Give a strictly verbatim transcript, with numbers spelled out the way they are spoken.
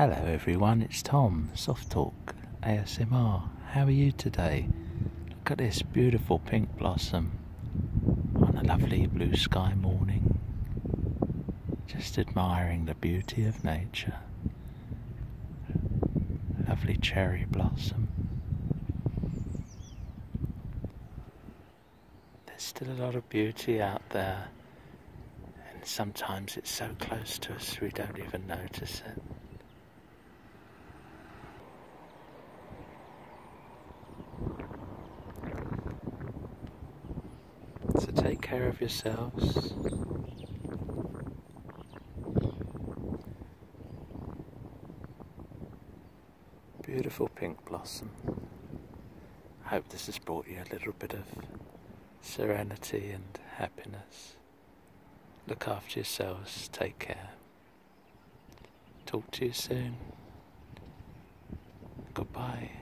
Hello everyone, it's Tom, SoftTalk, A S M R. How are you today? Look at this beautiful pink blossom on a lovely blue sky morning. Just admiring the beauty of nature. Lovely cherry blossom. There's still a lot of beauty out there, and sometimes it's so close to us we don't even notice it. So take care of yourselves. Beautiful pink blossom. I hope this has brought you a little bit of serenity and happiness. Look after yourselves. Take care. Talk to you soon. Goodbye.